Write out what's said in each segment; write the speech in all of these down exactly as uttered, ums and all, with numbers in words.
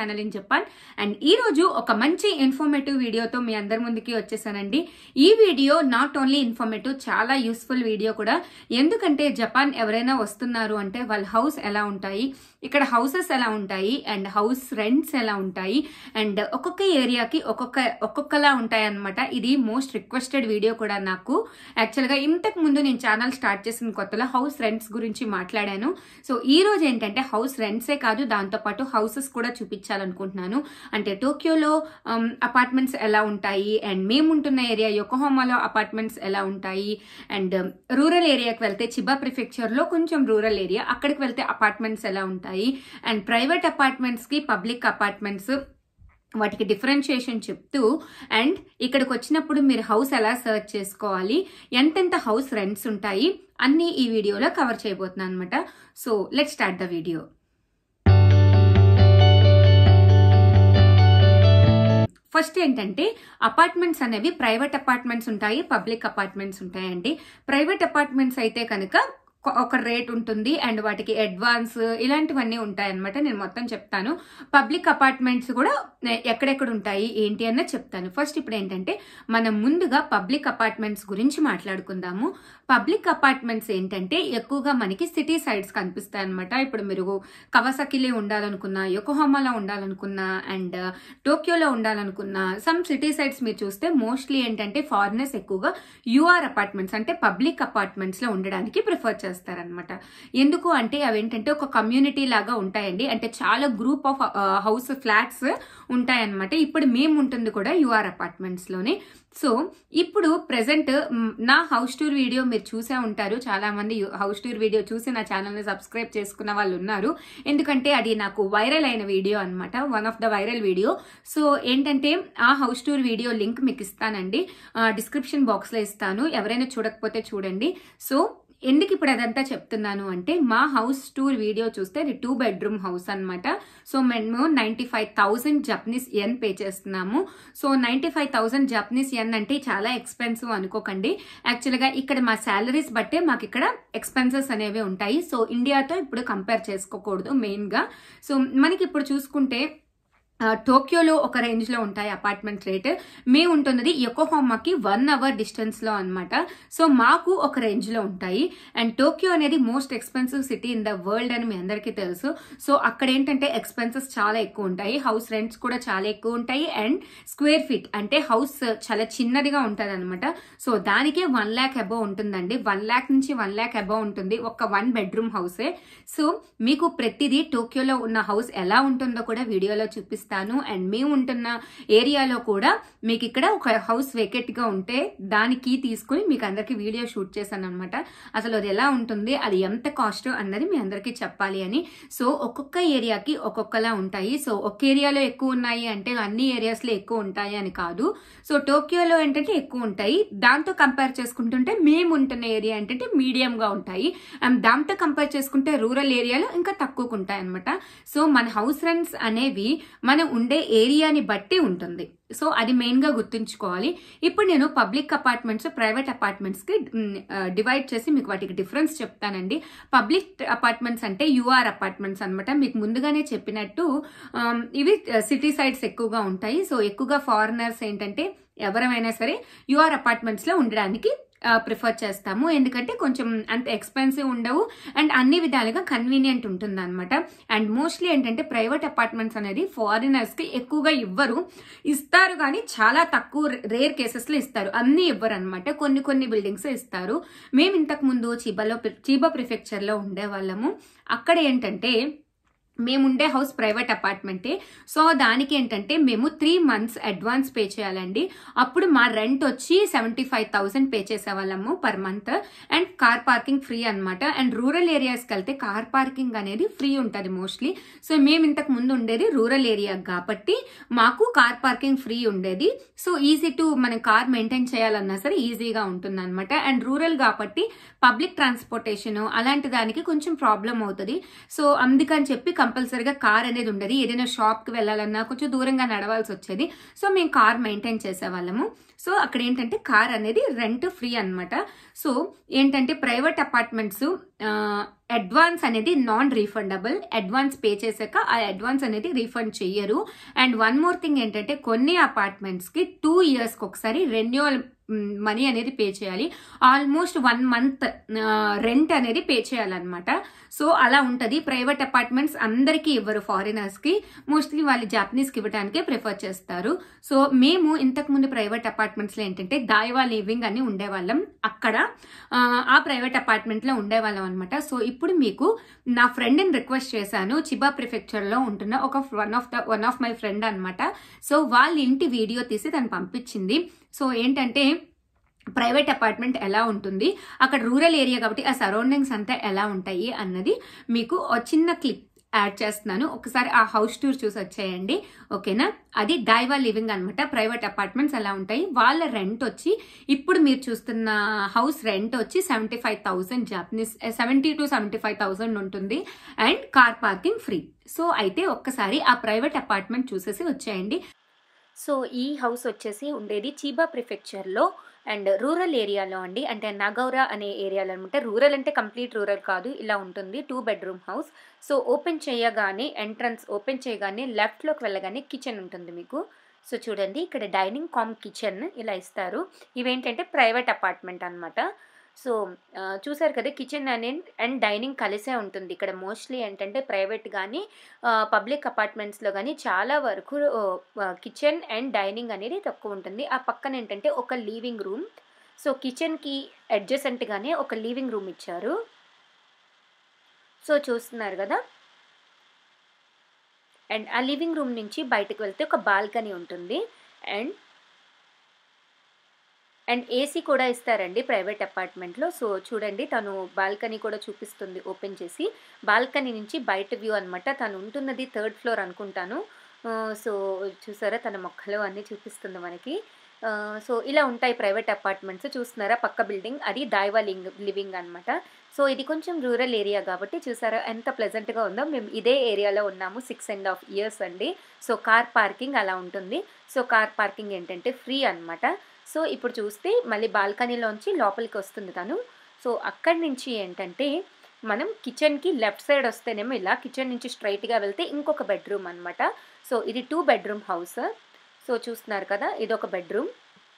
Channel in Japan. And ఈ రోజు ఒక మంచి ఇన్ఫర్మేటివ్ వీడియోతో మీ అందరి ముందుకి వచ్చేసానండి. ఈ వీడియో నాట్ ఓన్లీ ఇన్ఫర్మేటివ్, చాలా యూస్ఫుల్ వీడియో కూడా. ఎందుకంటే జపాన్ ఎవరైనా వస్తున్నారు అంటే వాళ్ళ హౌస్ ఎలా ఉంటాయి, ఇక్కడ హౌసెస్ ఎలా ఉంటాయి, అండ్ హౌస్ రెంట్స్ ఎలా ఉంటాయి, అండ్ ఒక్కొక్క ఏరియాకి ఒక్కొక్క ఒక్కొక్కలా ఉంటాయి అనమాట. ఇది మోస్ట్ రిక్వెస్టెడ్ వీడియో కూడా నాకు. యాక్చువల్ గా ఇంతకు ముందు నేను ఛానల్ స్టార్ట్ చేసిన కొత్తలో హౌస్ రెంట్స్ గురించి మాట్లాడాను. సో ఈ రోజు ఏంటంటే హౌస్ రెంట్సే కాదు, దాంతో పాటు హౌసెస్ కూడా చూపించాలనుకుంటున్నాను. అంటే టోక్యోలో అపార్ట్మెంట్స్ ఎలా ఉంటాయి, అండ్ మేము ఉంటున్న ఏరియా యొకోహామాలో అపార్ట్మెంట్స్ ఎలా ఉంటాయి, అండ్ రూరల్ ఏరియాకి వెళ్తే చిబా ప్రిఫెక్చర్ లో కొంచెం రూరల్ ఏరియా, అక్కడికి వెళ్తే అపార్ట్మెంట్స్ ఎలా ఉంటాయి, అండ్ ప్రైవేట్ అపార్ట్మెంట్స్ కి పబ్లిక్ అపార్ట్మెంట్స్ వాటికి డిఫరెన్షియేషన్ చెప్తూ, అండ్ ఇక్కడికి వచ్చినప్పుడు మీరు హౌస్ ఎలా సర్చ్ చేసుకోవాలి, ఎంతెంత హౌస్ రెంట్స్ ఉంటాయి అన్ని ఈ వీడియోలో కవర్ చేయబోతున్నాను అనమాట. So let's start the video. First ఏంటంటే అపార్ట్మెంట్స్ అనేవి ప్రైవేట్ అపార్ట్మెంట్స్ ఉంటాయి, పబ్లిక్ అపార్ట్మెంట్స్ ఉంటాయండి. ప్రైవేట్ అపార్ట్మెంట్స్ అయితే కనుక ఒక రేట్ ఉంటుంది అండ్ వాటికి అడ్వాన్స్ ఇలాంటివన్నీ ఉంటాయి అనమాట. నేను మొత్తం చెప్తాను. పబ్లిక్ అపార్ట్మెంట్స్ కూడా ఎక్కడెక్కడ ఉంటాయి ఏంటి అన్నది చెప్తాను. ఫస్ట్ ఇప్పుడు ఏంటంటే మనం ముందుగా పబ్లిక్ అపార్ట్మెంట్స్ గురించి మాట్లాడుకుందాము. పబ్లిక్ అపార్ట్మెంట్స్ ఏంటంటే ఎక్కువగా మనకి సిటీ సైడ్స్ కనిపిస్తాయి అనమాట. ఇప్పుడు మీరు కవాసాకిలో ఉండాలనుకున్నా, యొకోహామాలో ఉండాలనుకున్నా, అండ్ టోక్యోలో ఉండాలనుకున్నా, సమ్ సిటీ సైడ్స్ మీరు చూస్తే మోస్ట్లీ ఏంటంటే ఫారినర్స్ ఎక్కువగా యూఆర్ అపార్ట్మెంట్స్ అంటే పబ్లిక్ అపార్ట్మెంట్స్ లో ఉండడానికి ప్రిఫర్ చేస్తారు చేస్తారనమాట. ఎందుకు అంటే అవి ఏంటంటే ఒక కమ్యూనిటీ లాగా ఉంటాయండి. అంటే చాలా గ్రూప్ ఆఫ్ హౌస్ ఫ్లాట్స్ ఉంటాయన్నమాట. ఇప్పుడు మేము ఉంటుంది కూడా యూఆర్ అపార్ట్మెంట్స్ లోనే. సో ఇప్పుడు ప్రెసెంట్ నా హౌస్ టూర్ వీడియో మీరు చూసే ఉంటారు. చాలా మంది హౌస్ టూర్ వీడియో చూసి నా ఛానల్ ని సబ్స్క్రైబ్ చేసుకున్న వాళ్ళు ఉన్నారు. ఎందుకంటే అది నాకు వైరల్ అయిన వీడియో అనమాట, one of the viral video. So ఏంటంటే ఆ హౌస్ టూర్ వీడియో లింక్ మీకు ఇస్తానండి, డిస్క్రిప్షన్ బాక్స్ లో ఇస్తాను. ఎవరైనా చూడకపోతే చూడండి. సో ఎందుకు ఇప్పుడు అదంతా చెప్తున్నాను అంటే మా హౌస్ టూర్ వీడియో చూస్తే అది టూ బెడ్రూమ్ హౌస్ అనమాట. సో మేము ninety five thousand Japanese yen pay చేస్తున్నాము. So ninety five thousand Japanese yen అంటే చాలా ఎక్స్పెన్సివ్ అనుకోకండి. యాక్చువల్ గా ఇక్కడ మా శాలరీస్ బట్టే మాకు ఇక్కడ ఎక్స్పెన్సెస్ అనేవి ఉంటాయి. సో ఇండియాతో ఇప్పుడు కంపేర్ చేసుకోకూడదు మెయిన్ గా. సో మనకి ఇప్పుడు చూసుకుంటే టోక్యోలో ఒక రేంజ్ లో ఉంటాయి అపార్ట్మెంట్ రేట్. మేము ఉంటున్నది యొకోహామాకి వన్ అవర్ డిస్టెన్స్ లో అనమాట. సో మాకు ఒక రేంజ్ లో ఉంటాయి. అండ్ టోక్యో అనేది most expensive city in the world అని మీ అందరికీ తెలుసు. సో అక్కడ ఏంటంటే ఎక్స్పెన్సెస్ చాలా ఎక్కువ ఉంటాయి, హౌస్ రెంట్స్ కూడా చాలా ఎక్కువ ఉంటాయి, అండ్ స్క్వేర్ ఫీట్ అంటే హౌస్ చాలా చిన్నదిగా ఉంటుంది అనమాట. సో దానికే వన్ ల్యాక్ అబౌవ్ ఉంటుందండి. వన్ ల్యాక్ నుంచి వన్ ల్యాక్ అబౌవ్ ఉంటుంది ఒక వన్ బెడ్రూమ్ హౌసే. సో మీకు ప్రతిదీ టోక్యోలో ఉన్న హౌస్ ఎలా ఉంటుందో కూడా వీడియోలో చూపిస్తాను. అండ్ మేము ఉంటున్న ఏరియాలో కూడా మీకు ఇక్కడ ఒక హౌస్ వేకెట్ గా ఉంటే దాని కీ తీసుకుని మీకు అందరికి వీడియో షూట్ చేశాను అనమాట. అసలు అది ఎలా ఉంటుంది, అది ఎంత కాస్ట్ అన్నది మీ అందరికి చెప్పాలి అని. సో ఒక్కొక్క ఏరియాకి ఒక్కొక్కలా ఉంటాయి. సో ఒక ఏరియాలో ఎక్కువ ఉన్నాయి అంటే అన్ని ఏరియాస్ లో ఎక్కువ ఉంటాయి అని కాదు. సో టోక్యోలో ఏంటంటే ఎక్కువ ఉంటాయి, దాంతో కంపేర్ చేసుకుంటుంటే మేము ఉంటున్న ఏరియా ఏంటంటే మీడియం గా ఉంటాయి, అండ్ దాంతో కంపేర్ చేసుకుంటే రూరల్ ఏరియాలో ఇంకా తక్కువగా ఉంటాయి అనమాట. సో మన హౌస్ రెంట్స్ అనేవి మనం ఉండే ఏరియాని బట్టి ఉంటుంది. సో అది మెయిన్ గా గుర్తుంచుకోవాలి. ఇప్పుడు నేను పబ్లిక్ అపార్ట్మెంట్స్, ప్రైవేట్ అపార్ట్మెంట్స్ కి డివైడ్ చేసి మీకు వాటికి డిఫరెన్స్ చెప్తానండి. పబ్లిక్ అపార్ట్మెంట్స్ అంటే యూఆర్ అపార్ట్మెంట్స్ అనమాట. మీకు ముందుగానే చెప్పినట్టు ఇవి సిటీ సైడ్స్ ఎక్కువగా ఉంటాయి. సో ఎక్కువగా ఫారినర్స్ ఏంటంటే ఎవరైనా సరే యూఆర్ అపార్ట్మెంట్స్ లో ఉండడానికి ప్రిఫర్ చేస్తాము. ఎందుకంటే కొంచెం అంత ఎక్స్పెన్సివ్ ఉండవు అండ్ అన్ని విధాలుగా కన్వీనియంట్ ఉంటుంది అనమాట. అండ్ మోస్ట్లీ ఏంటంటే ప్రైవేట్ అపార్ట్మెంట్స్ అనేది ఫారినర్స్ కి ఎక్కువగా ఇవ్వరు, ఇస్తారు కానీ చాలా తక్కువ రేర్ కేసెస్ లో ఇస్తారు, అన్ని ఇవ్వరు అనమాట. కొన్ని కొన్ని బిల్డింగ్స్ ఇస్తారు. మేము ఇంతకు ముందు చిబాలో చిబా ప్రిఫెక్చర్ లో ఉండే వాళ్ళము. అక్కడ ఏంటంటే మేముండే హౌస్ ప్రైవేట్ అపార్ట్మెంటే. సో దానికి ఏంటంటే మేము త్రీ మంత్స్ అడ్వాన్స్ పే చేయాలండి. అప్పుడు మా రెంట్ వచ్చి సెవెంటీ ఫైవ్ థౌసండ్ పే చేసేవాళ్ళము per month. And car parking free అనమాట. అండ్ రూరల్ ఏరియాస్కి వెళ్తే కార్ పార్కింగ్ అనేది ఫ్రీ ఉంటుంది మోస్ట్లీ. సో మేము ఇంతకు ముందు ఉండేది రూరల్ ఏరియా కాబట్టి మాకు కార్ పార్కింగ్ ఫ్రీ ఉండేది. సో ఈజీ టు మనం కార్ మెయింటైన్ చేయాలన్నా సరే ఈజీగా ఉంటుంది అనమాట. అండ్ రూరల్ కాబట్టి పబ్లిక్ ట్రాన్స్పోర్టేషన్ అలాంటి దానికి కొంచెం ప్రాబ్లం అవుతుంది. సో అందుకని చెప్పి కంపల్సరీగా కార్ అనేది ఉండదు. ఏదైనా షాప్ కి వెళ్ళాలన్నా కొంచెం దూరంగా నడవాల్సి వచ్చేది. సో మేము కార్ మెయింటైన్ చేసేవాళ్ళము. సో అక్కడ ఏంటంటే కార్ అనేది రెంట్ ఫ్రీ అనమాట. సో ఏంటంటే ప్రైవేట్ అపార్ట్మెంట్స్ అడ్వాన్స్ అనేది నాన్ రీఫండబుల్. అడ్వాన్స్ పే చేశాక ఆ అడ్వాన్స్ అనేది రీఫండ్ చెయ్యరు. అండ్ వన్ మోర్ థింగ్ ఏంటంటే కొన్ని అపార్ట్మెంట్స్ కి టూ ఇయర్స్ కి ఒకసారి రెన్యువల్ మనీ అనేది పే చేయాలి. ఆల్మోస్ట్ వన్ మంత్ రెంట్ అనేది పే చేయాలన్నమాట. సో అలా ఉంటది. ప్రైవేట్ అపార్ట్మెంట్స్ అందరికీ ఇవ్వరు, ఫారినర్స్ కి మోస్ట్లీ వాళ్ళు జాపనీస్ కి ఇవ్వడానికే ప్రిఫర్ చేస్తారు. సో మేము ఇంతకు ముందు ప్రైవేట్ అపార్ట్మెంట్స్ లో ఏంటంటే దాయివా లివింగ్ అని ఉండేవాళ్ళం. అక్కడ ఆ ప్రైవేట్ అపార్ట్మెంట్ లో ఉండేవాళ్ళం అనమాట. సో ఇప్పుడు మీకు నా ఫ్రెండ్ ని రిక్వెస్ట్ చేశాను, చిబా ప్రిఫెక్చర్ లో ఉంటున్న ఒక one of the one of my friend అనమాట. సో వాళ్ళ ఇంటి వీడియో తీసి తను పంపించింది. సో ఏంటంటే ప్రైవేట్ అపార్ట్మెంట్ ఎలా ఉంటుంది, అక్కడ రూరల్ ఏరియా కాబట్టి ఆ సరౌండింగ్స్ అంతా ఎలా ఉంటాయి అన్నది మీకు చిన్న క్లిప్ యాడ్ చేస్తున్నాను. ఒకసారి ఆ హౌస్ టూర్ చూసి వచ్చేయండి, ఓకేనా. అది డైవా లివింగ్ అనమాట. ప్రైవేట్ అపార్ట్మెంట్స్ ఎలా ఉంటాయి, వాళ్ళ రెంట్ వచ్చి ఇప్పుడు మీరు చూస్తున్న హౌస్ రెంట్ వచ్చి seventy five thousand Japanese seventy to seventy five thousand ఉంటుంది. And car parking free. So అయితే ఒక్కసారి ఆ ప్రైవేట్ అపార్ట్మెంట్ చూసేసి వచ్చేయండి. సో ఈ హౌస్ వచ్చేసి ఉండేది చిబా ప్రిఫెక్చర్లో అండ్ రూరల్ ఏరియాలో అండి. అంటే నగౌరా అనే ఏరియాలో అనమాట. రూరల్ అంటే కంప్లీట్ రూరల్ కాదు, ఇలా ఉంటుంది. Two bedroom house. So open చేయగానే ఎంట్రన్స్ ఓపెన్ చేయగానే లెఫ్ట్లోకి వెళ్ళగానే కిచెన్ ఉంటుంది మీకు. సో చూడండి, ఇక్కడ డైనింగ్ కామ్ కిచెన్ ఇలా ఇస్తారు. ఇవేంటంటే ప్రైవేట్ అపార్ట్మెంట్ అనమాట. సో చూసారు కదా, కిచెన్ అనే అండ్ డైనింగ్ కలిసే ఉంటుంది ఇక్కడ. మోస్ట్లీ ఏంటంటే ప్రైవేట్ కానీ పబ్లిక్ అపార్ట్మెంట్స్లో కానీ చాలా వరకు కిచెన్ అండ్ డైనింగ్ అనేది తక్కువ ఉంటుంది. ఆ పక్కన ఏంటంటే ఒక లివింగ్ రూమ్. సో కిచెన్కి అడ్జసెంట్గానే ఒక లివింగ్ రూమ్ ఇచ్చారు. సో చూస్తున్నారు కదా. అండ్ ఆ లివింగ్ రూమ్ నుంచి బయటకు వెళ్తే ఒక బాల్కనీ ఉంటుంది. అండ్ అండ్ ఏసీ కూడా ఇస్తారండి ప్రైవేట్ అపార్ట్మెంట్లో. సో చూడండి, తను బాల్కనీ కూడా చూపిస్తుంది ఓపెన్ చేసి. బాల్కనీ నుంచి బయట వ్యూ అనమాట. తను ఉంటున్నది థర్డ్ ఫ్లోర్ అనుకుంటాను. సో చూసారా, తన మొక్కలు అన్నీ చూపిస్తుంది మనకి. సో ఇలా ఉంటాయి ప్రైవేట్ అపార్ట్మెంట్స్. చూస్తున్నారా పక్క బిల్డింగ్, అది దాయివా లివింగ్ అనమాట. సో ఇది కొంచెం రూరల్ ఏరియా కాబట్టి చూసారా ఎంత ప్లెజెంట్గా ఉందో. మేము ఇదే ఏరియాలో ఉన్నాము సిక్స్ అండ్ హాఫ్ ఇయర్స్ అండి. సో కార్ పార్కింగ్ అలా ఉంటుంది. సో కార్ పార్కింగ్ ఏంటంటే ఫ్రీ అనమాట. సో ఇప్పుడు చూస్తే మళ్ళీ బాల్కనీలోంచి లోపలికి వస్తుంది తను. సో అక్కడి నుంచి ఏంటంటే మనం కిచెన్కి లెఫ్ట్ సైడ్ వస్తేనేమో ఇలా కిచెన్ నుంచి స్ట్రైట్గా వెళ్తే ఇంకొక బెడ్రూమ్ అనమాట. సో ఇది టూ బెడ్రూమ్ హౌస్. సో చూస్తున్నారు కదా, ఇదొక బెడ్రూమ్.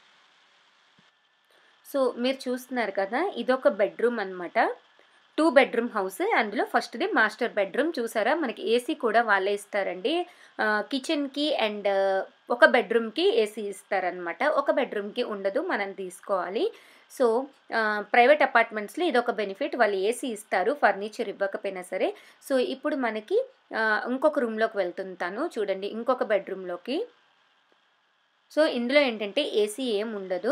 సో మీరు చూస్తున్నారు కదా, ఇదొక బెడ్రూమ్ అనమాట. Two bedroom house. అందులో ఫస్ట్ది మాస్టర్ బెడ్రూమ్. చూసారా, మనకి ఏసీ కూడా వాళ్ళే ఇస్తారండి. కిచెన్కి అండ్ ఒక బెడ్రూమ్కి ఏసీ ఇస్తారనమాట. ఒక బెడ్రూమ్కి ఉండదు, మనం తీసుకోవాలి. సో ప్రైవేట్ అపార్ట్మెంట్స్లో ఇదొక బెనిఫిట్, వాళ్ళు ఏసీ ఇస్తారు ఫర్నిచర్ ఇవ్వకపోయినా సరే. సో ఇప్పుడు మనకి ఇంకొక రూమ్లోకి వెళ్తుంటాను చూడండి, ఇంకొక బెడ్రూమ్లోకి. సో ఇందులో ఏంటంటే ఏసీ ఏం ఉండదు.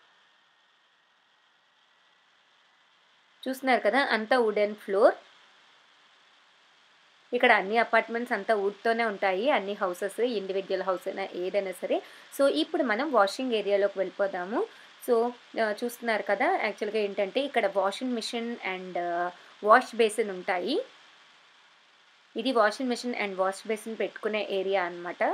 చూస్తున్నారు కదా, అంతా వుడెన్ ఫ్లోర్. ఇక్కడ అన్ని అపార్ట్మెంట్స్ అంతా వుడ్తోనే ఉంటాయి, అన్ని హౌసెస్, ఇండివిజువల్ హౌస్ అయినా ఏదైనా సరే. సో ఇప్పుడు మనం వాషింగ్ ఏరియాలోకి వెళ్ళిపోదాము. సో చూస్తున్నారు కదా, యాక్చువల్గా ఏంటంటే ఇక్కడ washing machine and wash basin ఉంటాయి. ఇది washing machine and wash basin పెట్టుకునే ఏరియా అనమాట.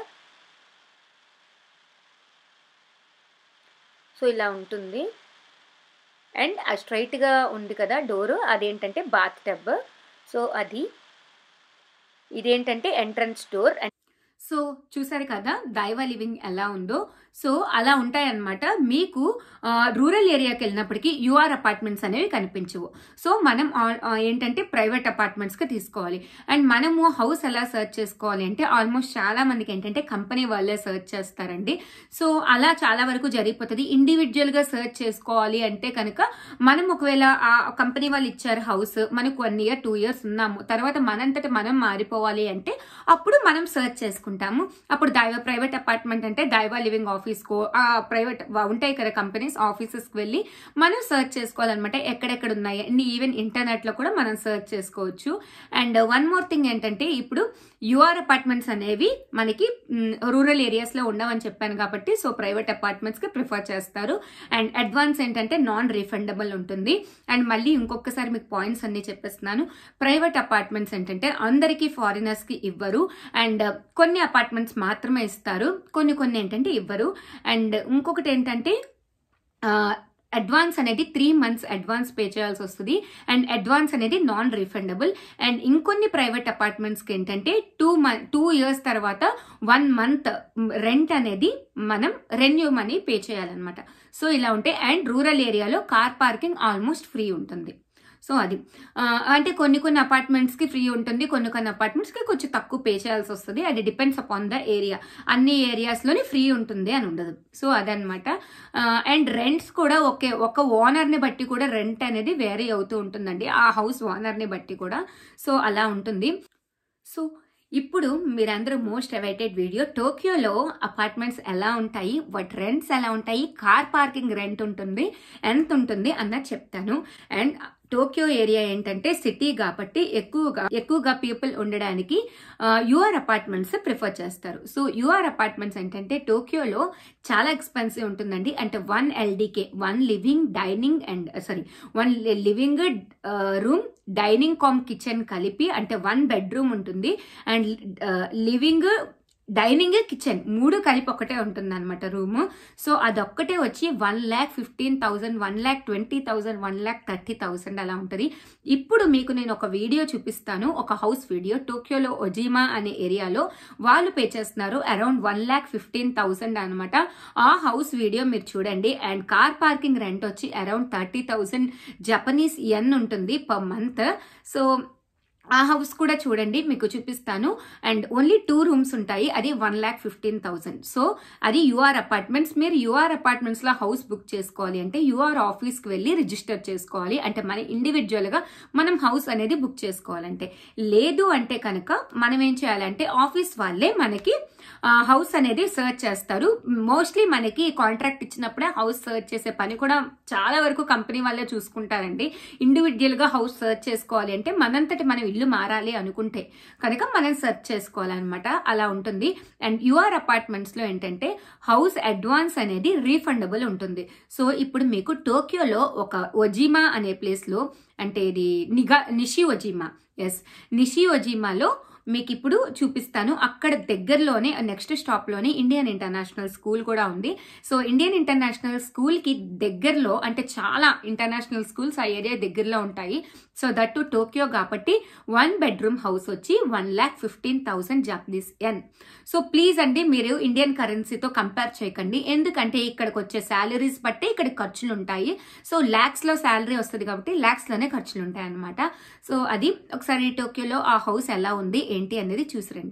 సో ఇలా ఉంటుంది. అండ్ ఆ స్ట్రైట్గా ఉంది కదా డోరు, అదేంటంటే బాత్ టబ్. సో అది ఇదేంటంటే ఎంట్రన్స్ డోర్. సో చూసారు కదా దాయివా లివింగ్ ఎలా ఉందో. సో అలా ఉంటాయన్నమాట. మీకు రూరల్ ఏరియాకి వెళ్ళినప్పటికీ యూఆర్ అపార్ట్మెంట్స్ అనేవి కనిపించవు. సో మనం ఏంటంటే ప్రైవేట్ అపార్ట్మెంట్స్కి తీసుకోవాలి. అండ్ మనము హౌస్ ఎలా సర్చ్ చేసుకోవాలి అంటే ఆల్మోస్ట్ చాలా మందికి ఏంటంటే కంపెనీ వాళ్ళే సర్చ్ చేస్తారండి. సో అలా చాలా వరకు జరిగిపోతుంది. ఇండివిజువల్గా సర్చ్ చేసుకోవాలి అంటే కనుక మనం ఒకవేళ ఆ కంపెనీ వాళ్ళు ఇచ్చారు హౌస్, మనకు వన్ ఇయర్ టూ ఇయర్స్ ఉన్నాము, తర్వాత మనంతట మనం మారిపోవాలి అంటే అప్పుడు మనం సర్చ్ చేసుకుంటాము. అప్పుడు దైవా ప్రైవేట్ అపార్ట్మెంట్ అంటే దైవా లివింగ్ ఆఫీస్కో ఆ ప్రైవేట్ ఉంటాయి కదా కంపెనీస్, ఆఫీసెస్కి వెళ్ళి మనం సర్చ్ చేసుకోవాలన్నమాట ఎక్కడెక్కడ ఉన్నాయి. అండ్ ఈవెన్ ఇంటర్నెట్ లో కూడా మనం సర్చ్ చేసుకోవచ్చు. అండ్ వన్ మోర్ థింగ్ ఏంటంటే ఇప్పుడు యూఆర్ అపార్ట్మెంట్స్ అనేవి మనకి రూరల్ ఏరియాస్ లో ఉండవని చెప్పాను కాబట్టి సో ప్రైవేట్ అపార్ట్మెంట్స్ కి ప్రిఫర్ చేస్తారు. అండ్ అడ్వాన్స్ ఏంటంటే నాన్ రీఫండబుల్ ఉంటుంది. అండ్ మళ్ళీ ఇంకొకసారి మీకు పాయింట్స్ అన్ని చెప్పేస్తున్నాను. ప్రైవేట్ అపార్ట్మెంట్స్ ఏంటంటే అందరికీ ఫారినర్స్ కి ఇవ్వరు. అండ్ కొన్ని అపార్ట్మెంట్స్ మాత్రమే ఇస్తారు, కొన్ని కొన్ని ఏంటంటే ఇవ్వరు. అండ్ ఇంకొకటి ఏంటంటే అడ్వాన్స్ అనేది త్రీ మంత్స్ అడ్వాన్స్ పే చేయాల్సి వస్తుంది అండ్ అడ్వాన్స్ అనేది నాన్ రిఫండబుల్. అండ్ ఇంకొన్ని ప్రైవేట్ అపార్ట్మెంట్స్కి ఏంటంటే టూ మంత్ టూ ఇయర్స్ తర్వాత వన్ మంత్ రెంట్ అనేది మనం రెన్యూ మనీ పే చేయాలన్నమాట. సో ఇలా ఉంటే అండ్ రూరల్ ఏరియాలో కార్ పార్కింగ్ ఆల్మోస్ట్ ఫ్రీ ఉంటుంది. సో అది అంటే కొన్ని కొన్ని అపార్ట్మెంట్స్కి ఫ్రీ ఉంటుంది, కొన్ని కొన్ని అపార్ట్మెంట్స్కి కొంచెం తక్కువ పే చేయాల్సి వస్తుంది. అది డిపెండ్స్ అపాన్ ద ఏరియా. అన్ని ఏరియాస్లోని ఫ్రీ ఉంటుంది అని ఉండదు. సో అదనమాట. అండ్ రెంట్స్ కూడా ఒకే ఒక ఓనర్ని బట్టి కూడా రెంట్ అనేది వేరీ అవుతూ ఉంటుందండి, ఆ హౌస్ ఓనర్ని బట్టి కూడా. సో అలా ఉంటుంది. సో ఇప్పుడు మీరందరూ మోస్ట్ అవైటెడ్ వీడియో, టోక్యోలో అపార్ట్మెంట్స్ ఎలా ఉంటాయి, వాటి రెంట్స్ ఎలా ఉంటాయి, కార్ పార్కింగ్ రెంట్ ఉంటుంది ఎంత ఉంటుంది అన్నది చెప్తాను. అండ్ టోక్యో ఏరియా ఏంటంటే సిటీ కాబట్టి ఎక్కువగా ఎక్కువగా పీపుల్ ఉండడానికి యూఆర్ అపార్ట్మెంట్స్ ప్రిఫర్ చేస్తారు. సో యూఆర్ అపార్ట్మెంట్స్ ఏంటంటే టోక్యోలో చాలా ఎక్స్పెన్సివ్ ఉంటుందండి. అంటే one LDK one living dining and sorry one living room dining cum kitchen కలిపి అంటే వన్ బెడ్రూమ్ ఉంటుంది అండ్ లివింగ్ డైనింగ్ కిచెన్ మూడు కలిపి ఒకటే ఉంటుంది అనమాట రూమ్. సో అదొక్కటే వచ్చి one lakh fifteen thousand one lakh twenty thousand one lakh thirty thousand అలా ఉంటుంది. ఇప్పుడు మీకు నేను ఒక వీడియో చూపిస్తాను, ఒక హౌస్ వీడియో. టోక్యోలో ఒజిమా అనే ఏరియాలో వాళ్ళు పే చేస్తున్నారు around one lakh fifteen thousand అనమాట. ఆ హౌస్ వీడియో మీరు చూడండి. అండ్ కార్ పార్కింగ్ రెంట్ వచ్చి around thirty thousand Japanese yen ఉంటుంది పర్ మంత్. సో ఆ హౌస్ కూడా చూడండి, మీకు చూపిస్తాను. అండ్ ఓన్లీ టూ రూమ్స్ ఉంటాయి, అది one lakh fifteen thousand. So అది యూఆర్ అపార్ట్మెంట్స్. మీరు యూఆర్ అపార్ట్మెంట్స్ లో హౌస్ బుక్ చేసుకోవాలి అంటే యూఆర్ ఆఫీస్ కి వెళ్ళి రిజిస్టర్ చేసుకోవాలి. అంటే మన ఇండివిజువల్ గా మనం హౌస్ అనేది బుక్ చేసుకోవాలంటే. లేదు అంటే కనుక మనం ఏం చేయాలంటే ఆఫీస్ వాళ్ళే మనకి హౌస్ అనేది సర్చ్ చేస్తారు. మోస్ట్లీ మనకి కాంట్రాక్ట్ ఇచ్చినప్పుడే హౌస్ సర్చ్ చేసే పని కూడా చాలా వరకు కంపెనీ వాళ్ళే చూసుకుంటారండి. ఇండివిజువల్ గా హౌస్ సర్చ్ చేసుకోవాలి అంటే మనంతటి మనం ఇల్లు మారాలి అనుకుంటే కనుక మనం సర్చ్ చేసుకోవాలన్నమాట. అలా ఉంటుంది. అండ్ యూఆర్ అపార్ట్మెంట్స్ లో ఏంటంటే హౌస్ అడ్వాన్స్ అనేది రీఫండబుల్ ఉంటుంది. సో ఇప్పుడు మీకు టోక్యోలో ఒక ఒజిమా అనే ప్లేస్ లో, అంటే ఇది నిగా నిషి ఒజిమా ఎస్ నిషి ఒజిమాలో మీకు ఇప్పుడు చూపిస్తాను. అక్కడ దగ్గరలోనే నెక్స్ట్ స్టాప్ లోనే ఇండియన్ ఇంటర్నేషనల్ స్కూల్ కూడా ఉంది. సో ఇండియన్ ఇంటర్నేషనల్ స్కూల్ కి దగ్గరలో అంటే చాలా ఇంటర్నేషనల్ స్కూల్స్ ఆ ఏరియా దగ్గరలో ఉంటాయి. సో దట్ టు టోక్యో కాబట్టి వన్ బెడ్రూమ్ హౌస్ వచ్చి one lakh fifteen thousand Japanese yen. So please అండి మీరు ఇండియన్ కరెన్సీతో కంపేర్ చేయకండి, ఎందుకంటే ఇక్కడికి వచ్చే శాలరీస్ బట్టి ఇక్కడ ఖర్చులు ఉంటాయి. సో ల్యాక్స్ లో శాలరీ వస్తుంది కాబట్టి ల్యాక్స్ లోనే ఖర్చులు ఉంటాయి అనమాట. సో అది ఒకసారి టోక్యోలో ఆ హౌస్ ఎలా ఉంది ఏంటి అనేది చూసిరండి.